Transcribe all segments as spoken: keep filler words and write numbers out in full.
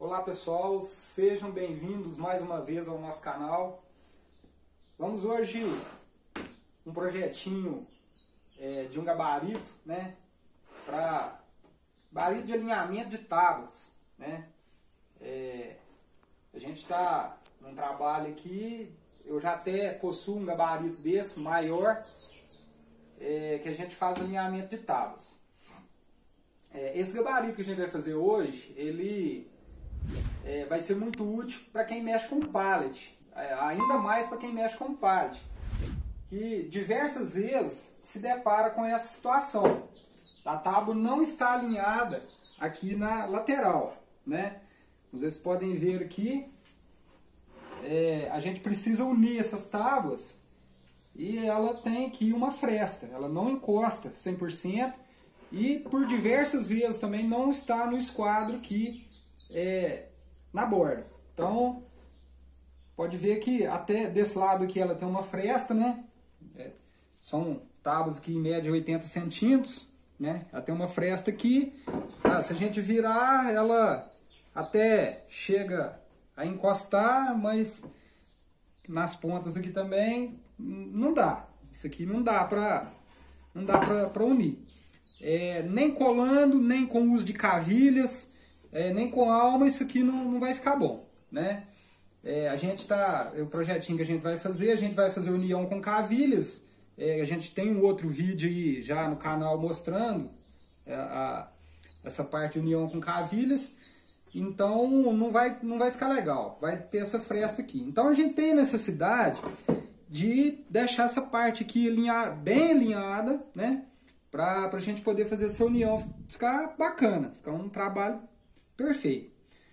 Olá pessoal, sejam bem-vindos mais uma vez ao nosso canal. Vamos hoje um projetinho é, de um gabarito, né, para gabarito de alinhamento de tábuas, né. É, a gente está num trabalho aqui, eu já até possuo um gabarito desse maior, é, que a gente faz alinhamento de tábuas. É, esse gabarito que a gente vai fazer hoje, ele é, vai ser muito útil para quem mexe com pallet, é, ainda mais para quem mexe com pallet, que diversas vezes se depara com essa situação. A tábua não está alinhada aqui na lateral, né? Vocês podem ver aqui, é, a gente precisa unir essas tábuas e ela tem aqui uma fresta, ela não encosta cem por cento. E por diversas vezes também não está no esquadro aqui é, na borda. Então, pode ver que até desse lado aqui ela tem uma fresta, né? É, são tábuas que em média oitenta centímetros, né? Ela tem uma fresta aqui. Ah, se a gente virar, ela até chega a encostar, mas nas pontas aqui também não dá. Isso aqui não dá para não dá para unir. É, nem colando, nem com uso de cavilhas, é, nem com alma, isso aqui não, não vai ficar bom, né? É, a gente tá, o projetinho que a gente vai fazer, a gente vai fazer união com cavilhas. É, a gente tem um outro vídeo aí já no canal mostrando é, a, essa parte de união com cavilhas. Então não vai, não vai ficar legal, vai ter essa fresta aqui. Então a gente tem necessidade de deixar essa parte aqui alinhar, bem alinhada, né? Para a gente poder fazer essa união ficar bacana, ficar um trabalho perfeito.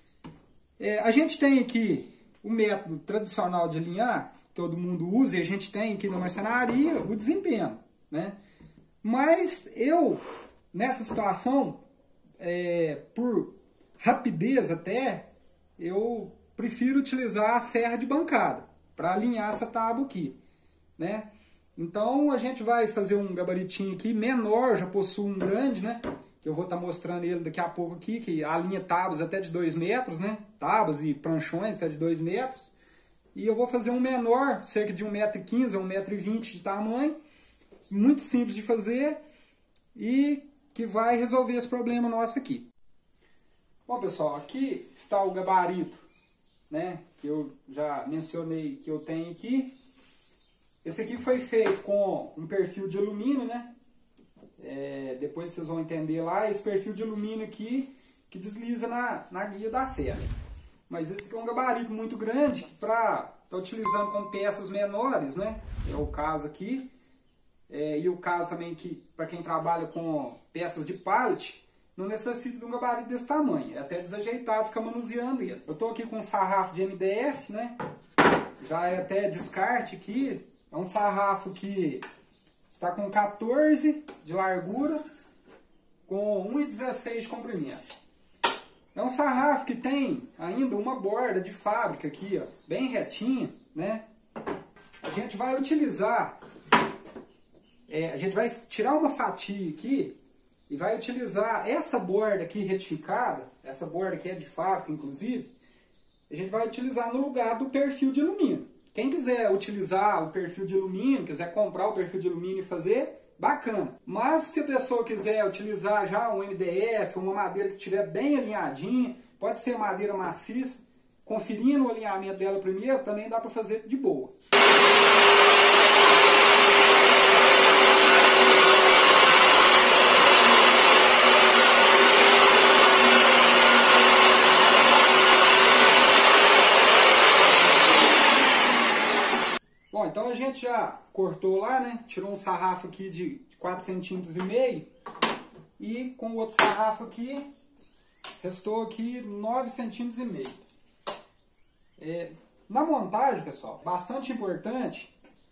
É, a gente tem aqui o método tradicional de alinhar, que todo mundo usa, e a gente tem aqui na marcenaria o desempenho, né? Mas eu, nessa situação, é, por rapidez até, eu prefiro utilizar a serra de bancada para alinhar essa tábua aqui, né? Então a gente vai fazer um gabaritinho aqui menor, já possuo um grande, né? Que eu vou estar tá mostrando ele daqui a pouco aqui, que alinha tábuas até de dois metros, né? Tábuas e pranchões até de dois metros. E eu vou fazer um menor, cerca de um metro e quinze a um metro e vinte de tamanho. Muito simples de fazer e que vai resolver esse problema nosso aqui. Bom pessoal, aqui está o gabarito, né? Que eu já mencionei que eu tenho aqui. Esse aqui foi feito com um perfil de alumínio, né? É, depois vocês vão entender lá, esse perfil de alumínio aqui que desliza na, na guia da serra. Mas esse aqui é um gabarito muito grande para estar utilizando com peças menores, né? É o caso aqui. É, e o caso também que para quem trabalha com peças de pallet, não necessita de um gabarito desse tamanho. É até desajeitado ficar manuseando ele. Eu estou aqui com um sarrafo de M D F, né? Já é até descarte aqui. É um sarrafo que está com quatorze de largura, com um vírgula dezesseis de comprimento. É um sarrafo que tem ainda uma borda de fábrica aqui, ó, bem retinha, né? A gente vai utilizar, é, a gente vai tirar uma fatia aqui e vai utilizar essa borda aqui retificada, essa borda que é de fábrica inclusive, a gente vai utilizar no lugar do perfil de alumínio. Quem quiser utilizar o perfil de alumínio, quiser comprar o perfil de alumínio e fazer, bacana. Mas se a pessoa quiser utilizar já um M D F, uma madeira que estiver bem alinhadinha, pode ser madeira maciça, conferindo o alinhamento dela primeiro, também dá para fazer de boa. Bom, então a gente já cortou lá, né? Tirou um sarrafo aqui de quatro centímetros e meio e com o outro sarrafo aqui restou aqui nove centímetros e meio. É, na montagem, pessoal, bastante importante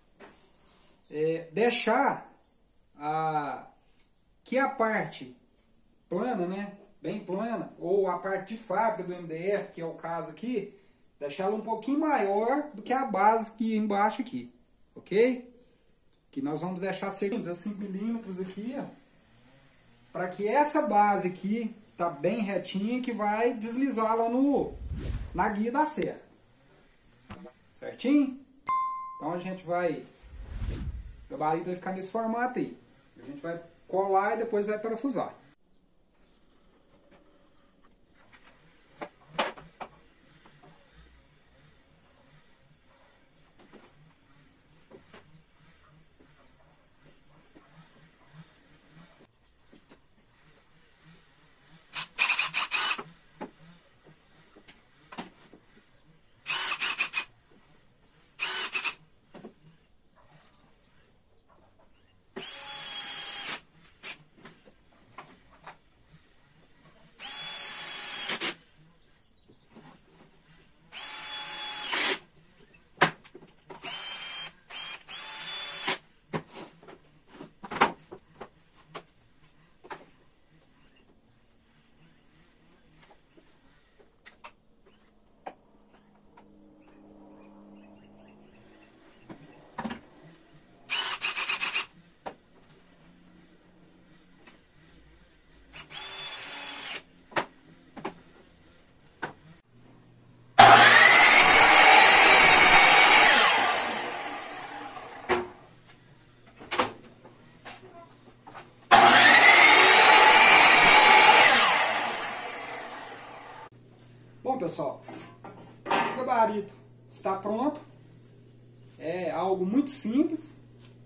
é deixar a, que a parte plana, né? Bem plana, ou a parte de fábrica do M D F, que é o caso aqui, deixar ela um pouquinho maior do que a base que embaixo aqui, ok? Que nós vamos deixar cerca de cinco milímetros aqui, ó, para que essa base aqui tá bem retinha, que vai deslizar lá no, na guia da serra. Certinho? Então a gente vai, o gabarito vai ficar nesse formato aí. A gente vai colar e depois vai parafusar. Bom, pessoal, o gabarito está pronto. É algo muito simples,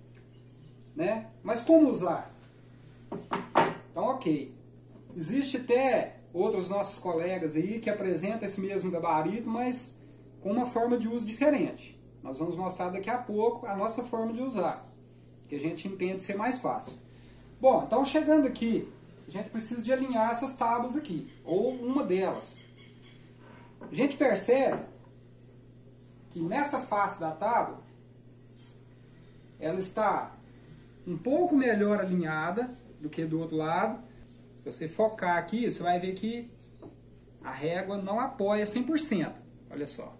né? Mas como usar? Então, ok. Existe até outros nossos colegas aí que apresentam esse mesmo gabarito, mas com uma forma de uso diferente. Nós vamos mostrar daqui a pouco a nossa forma de usar, que a gente entende ser mais fácil. Bom, então chegando aqui, a gente precisa de alinhar essas tábuas aqui, ou uma delas. A gente percebe que nessa face da tábua, ela está um pouco melhor alinhada do que do outro lado. Se você focar aqui, você vai ver que a régua não apoia cem por cento. Olha só.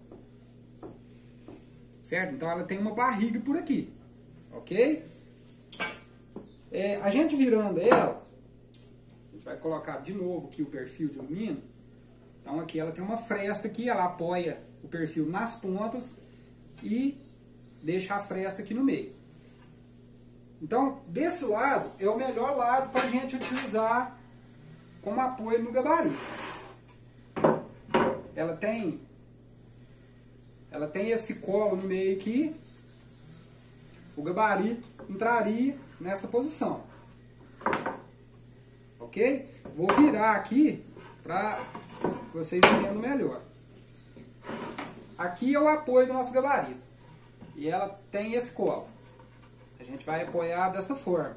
Certo? Então ela tem uma barriga por aqui. Ok? É, a gente virando ela, a gente vai colocar de novo aqui o perfil de alumínio. Então aqui ela tem uma fresta aqui, ela apoia o perfil nas pontas e deixa a fresta aqui no meio. Então desse lado é o melhor lado para a gente utilizar como apoio no gabarito. Ela tem, ela tem esse colo no meio aqui, o gabarito entraria nessa posição. Ok? Vou virar aqui para vocês entendam melhor. Aqui é o apoio do nosso gabarito. E ela tem esse colo. A gente vai apoiar dessa forma.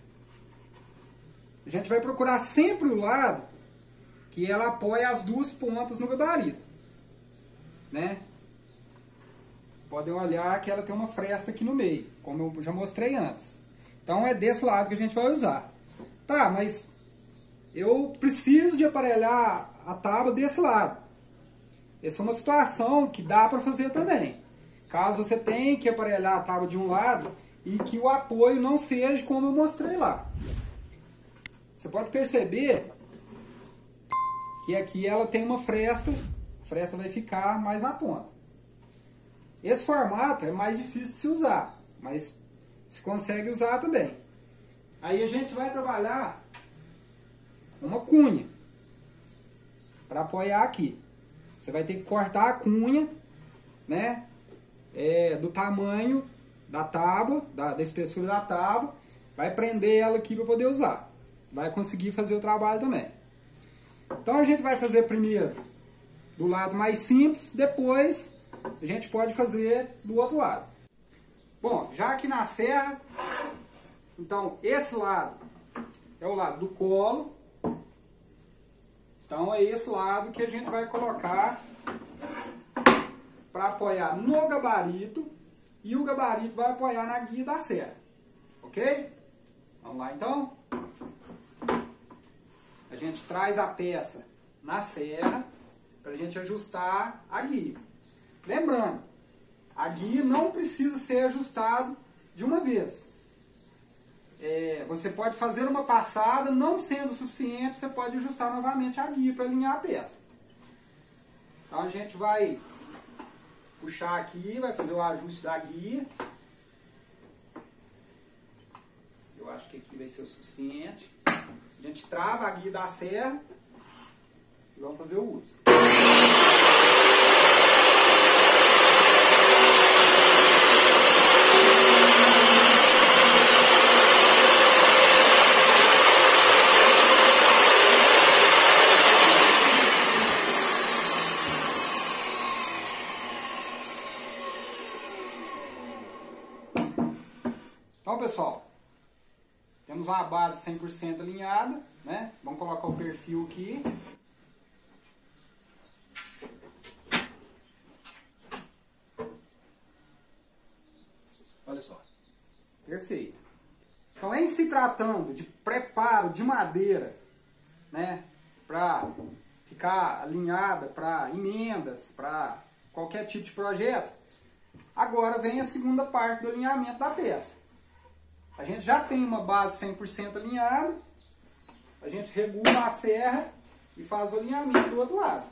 A gente vai procurar sempre o lado que ela apoia as duas pontas no gabarito. Né? Podem olhar que ela tem uma fresta aqui no meio, como eu já mostrei antes. Então é desse lado que a gente vai usar. Tá, mas eu preciso de aparelhar a tábua desse lado. Essa é uma situação que dá para fazer também. Caso você tenha que aparelhar a tábua de um lado e que o apoio não seja como eu mostrei lá. Você pode perceber que aqui ela tem uma fresta, a fresta vai ficar mais na ponta. Esse formato é mais difícil de se usar, mas se consegue usar também. Aí a gente vai trabalhar uma cunha para apoiar aqui. Você vai ter que cortar a cunha, né, é, do tamanho da tábua, da, da espessura da tábua, vai prender ela aqui para poder usar. Vai conseguir fazer o trabalho também. Então a gente vai fazer primeiro do lado mais simples, depois a gente pode fazer do outro lado. Bom, já aqui na serra, então esse lado é o lado do colo. Então é esse lado que a gente vai colocar para apoiar no gabarito e o gabarito vai apoiar na guia da serra. Ok? Vamos lá então? A gente traz a peça na serra para a gente ajustar a guia. Lembrando, a guia não precisa ser ajustada de uma vez. é, você pode fazer uma passada, não sendo suficiente, você pode ajustar novamente a guia para alinhar a peça. Então a gente vai puxar aqui, vai fazer o ajuste da guia. Eu acho que aqui vai ser o suficiente. A gente trava a guia da serra e vamos fazer o uso. Então, pessoal, temos uma base cem por cento alinhada, né? Vamos colocar o perfil aqui. Olha só. Perfeito. Então, em se tratando de preparo de madeira, né, para ficar alinhada para emendas, para qualquer tipo de projeto, agora vem a segunda parte do alinhamento da peça. A gente já tem uma base cem por cento alinhada, a gente regula a serra e faz o alinhamento do outro lado.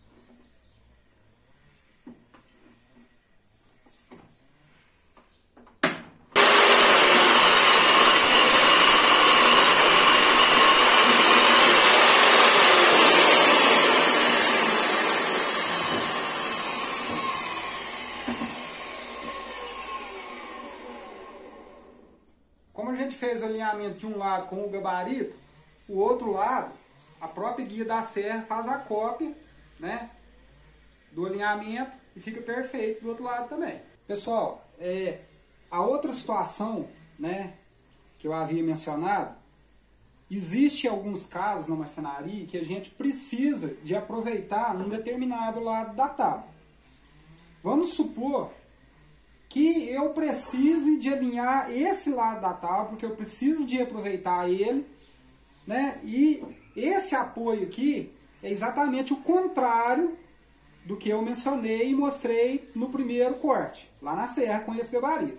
Como a gente fez o alinhamento de um lado com o gabarito, o outro lado, a própria guia da serra faz a cópia, né, do alinhamento e fica perfeito do outro lado também. Pessoal, é, a outra situação, né, que eu havia mencionado, existe alguns casos na marcenaria que a gente precisa de aproveitar um determinado lado da tábua. Vamos supor que eu precise de alinhar esse lado da tábua, porque eu preciso de aproveitar ele, né? E esse apoio aqui é exatamente o contrário do que eu mencionei e mostrei no primeiro corte, lá na serra com esse gabarito.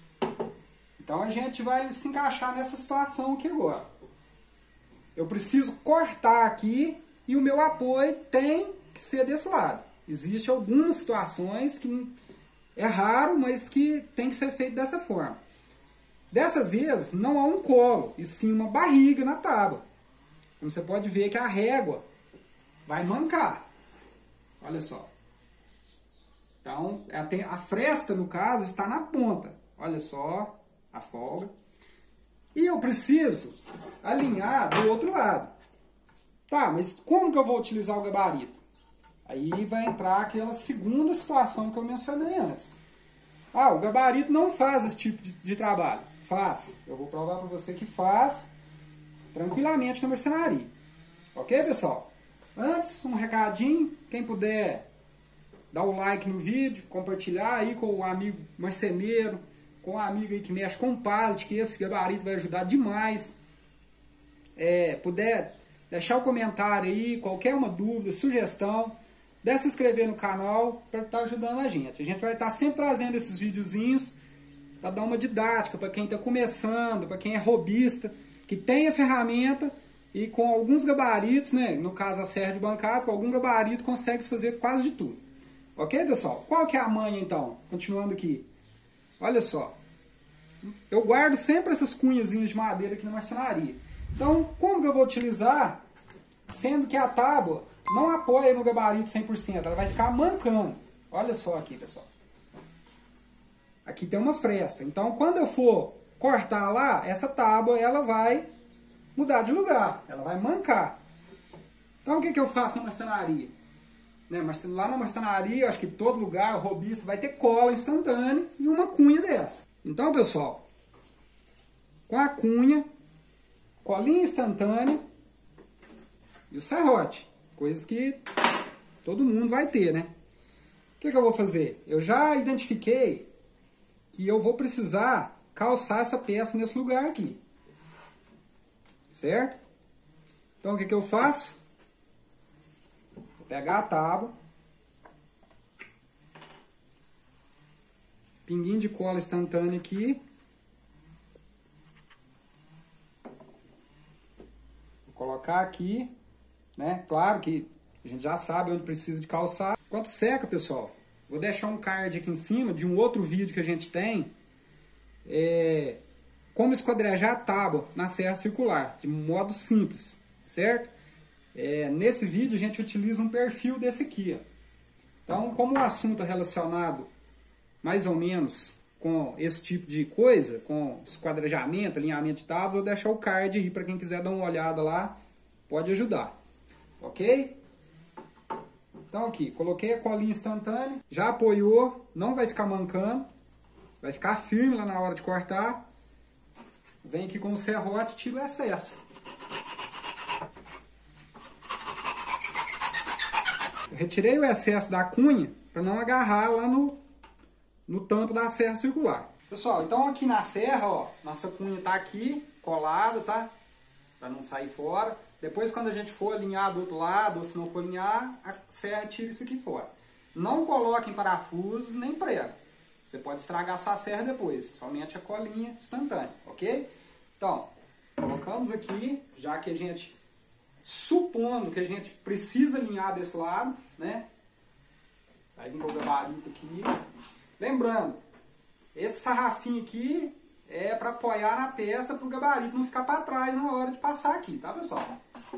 Então a gente vai se encaixar nessa situação aqui agora. Eu preciso cortar aqui e o meu apoio tem que ser desse lado. Existem algumas situações que é raro, mas que tem que ser feito dessa forma. Dessa vez, não há um colo, e sim uma barriga na tábua. Como você pode ver que a régua vai mancar. Olha só. Então, a fresta, no caso, está na ponta. Olha só a folga. E eu preciso alinhar do outro lado. Tá, mas como que eu vou utilizar o gabarito? Aí vai entrar aquela segunda situação que eu mencionei antes. Ah, o gabarito não faz esse tipo de, de trabalho. Faz. Eu vou provar para você que faz tranquilamente na marcenaria. Ok, pessoal? Antes, um recadinho. Quem puder dar o like no vídeo, compartilhar aí com o amigo marceneiro, com o amigo aí que mexe com pallet, que esse gabarito vai ajudar demais. É, puder deixar o comentário aí, qualquer uma dúvida, sugestão, deve se inscrever no canal para estar ajudando a gente. A gente vai estar sempre trazendo esses videozinhos para dar uma didática para quem está começando, para quem é robista, que tem a ferramenta e com alguns gabaritos, né, no caso a serra de bancada, com algum gabarito consegue fazer quase de tudo. Ok, pessoal? Qual que é a manha então? Continuando aqui. Olha só. Eu guardo sempre essas cunhazinhas de madeira aqui na marcenaria. Então, como que eu vou utilizar, sendo que a tábua não apoia no gabarito cem por cento, ela vai ficar mancando. Olha só aqui, pessoal. Aqui tem uma fresta. Então, quando eu for cortar lá, essa tábua ela vai mudar de lugar. Ela vai mancar. Então, o que, que eu faço na marcenaria? Né, lá na marcenaria, acho que todo lugar, o robista, vai ter cola instantânea e uma cunha dessa. Então, pessoal, com a cunha, colinha instantânea e o serrote. Coisas que todo mundo vai ter, né? O que, que eu vou fazer? Eu já identifiquei que eu vou precisar calçar essa peça nesse lugar aqui. Certo? Então, o que, que eu faço? Vou pegar a tábua. Pinguinho de cola instantânea aqui. colocar aqui, né? Claro que a gente já sabe onde precisa de calçar. Enquanto seca, pessoal, vou deixar um card aqui em cima de um outro vídeo que a gente tem. É, como esquadrejar a tábua na serra circular, de modo simples, certo? É, nesse vídeo a gente utiliza um perfil desse aqui, ó. Então, como o assunto é relacionado mais ou menos com esse tipo de coisa, com esquadrejamento, alinhamento de tábuas, eu vou deixar o card aí para quem quiser dar uma olhada lá, pode ajudar, ok? Então aqui, coloquei a colinha instantânea, já apoiou, não vai ficar mancando, vai ficar firme lá na hora de cortar. Vem aqui com o serrote e tira o excesso. Eu retirei o excesso da cunha para não agarrar lá no, no tampo da serra circular. Pessoal, então aqui na serra, ó, nossa cunha tá aqui, colada, tá? Para não sair fora. Depois, quando a gente for alinhar do outro lado, ou se não for alinhar, a serra tira isso aqui fora. Não coloquem parafusos nem prego. Você pode estragar a sua serra depois. Somente a colinha instantânea, ok? Então, colocamos aqui, já que a gente, supondo que a gente precisa alinhar desse lado, né? Vai vir com o gabarito aqui. Lembrando, esse sarrafinho aqui é para apoiar na peça para o gabarito não ficar para trás na hora de passar aqui, tá, pessoal?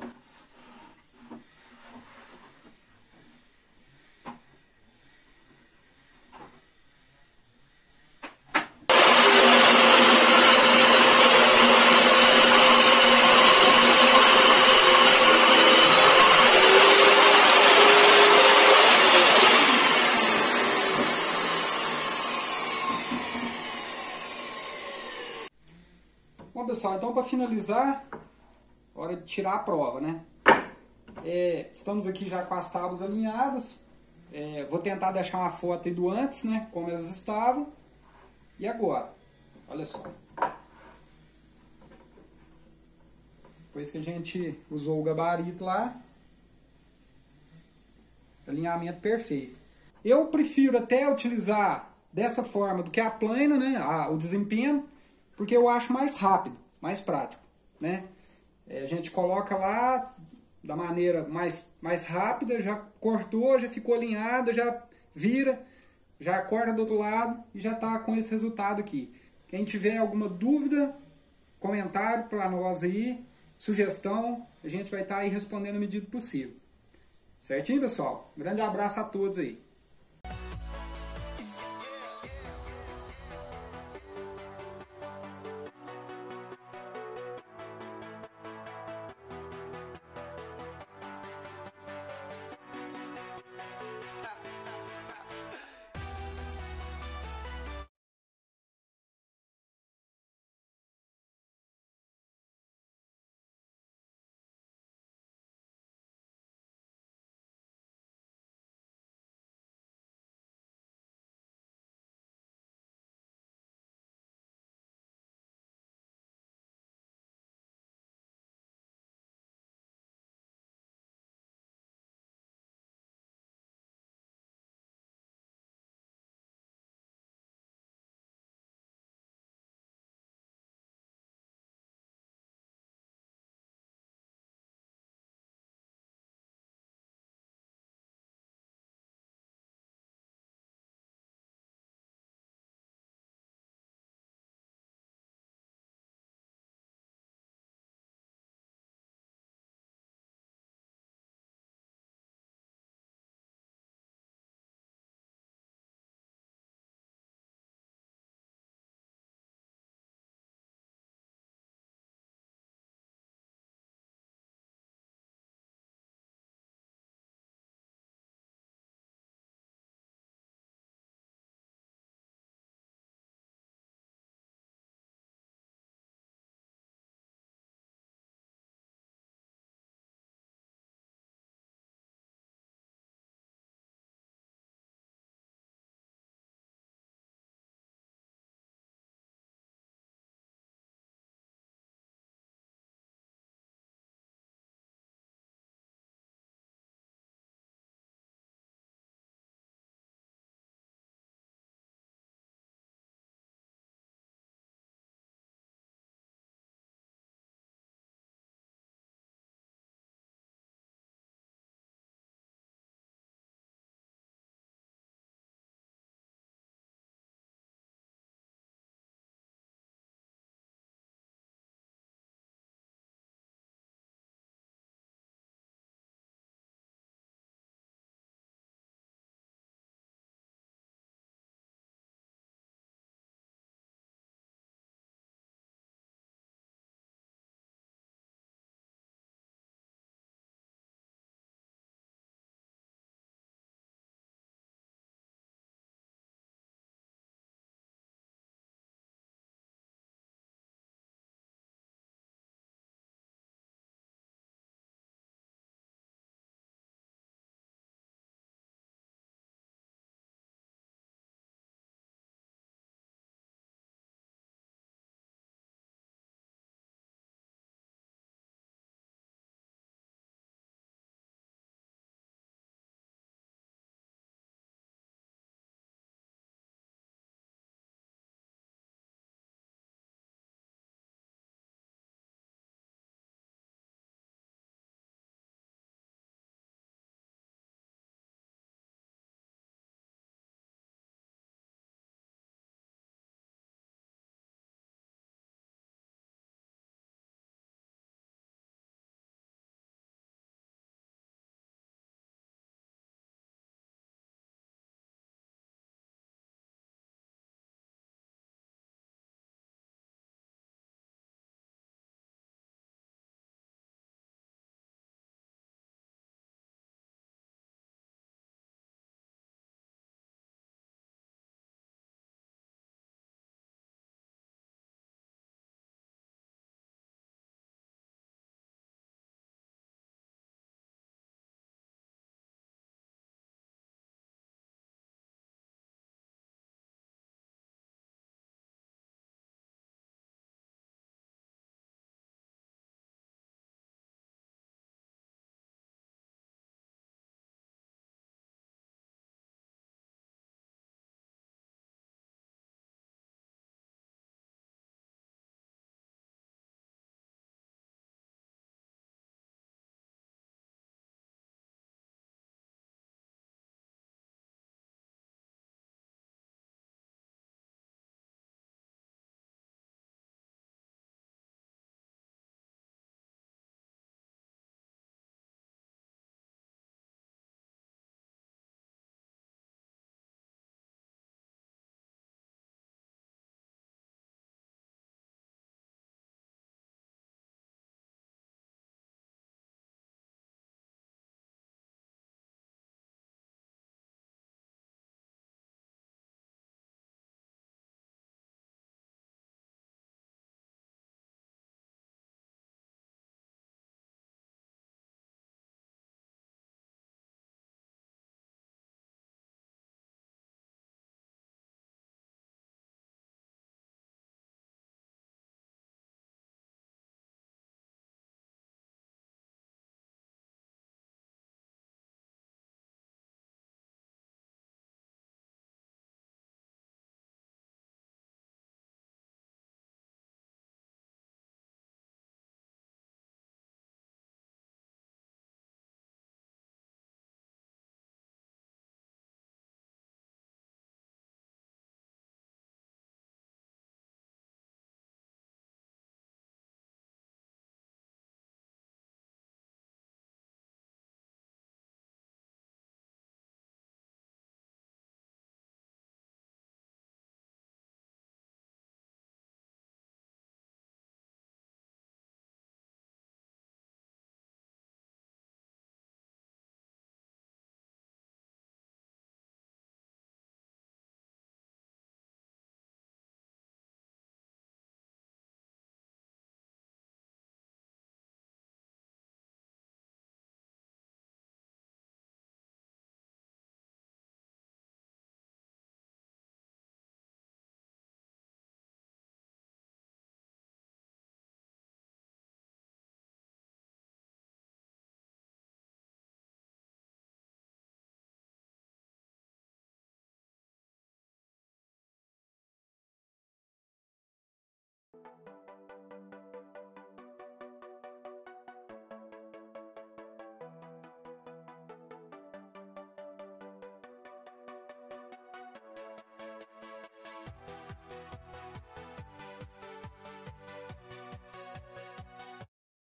Bom, pessoal, então para finalizar, hora de tirar a prova, né? É, estamos aqui já com as tábuas alinhadas. É, vou tentar deixar uma foto aí do antes, né? Como elas estavam. E agora? Olha só. Depois que a gente usou o gabarito lá, alinhamento perfeito. Eu prefiro até utilizar dessa forma do que a plana, né? A, o desempenho. Porque eu acho mais rápido, mais prático, né? É, a gente coloca lá da maneira mais, mais rápida, já cortou, já ficou alinhado, já vira, já corta do outro lado e já está com esse resultado aqui. Quem tiver alguma dúvida, comentário para nós aí, sugestão, a gente vai estar tá aí respondendo na medida do possível. Certinho, pessoal? Um grande abraço a todos aí.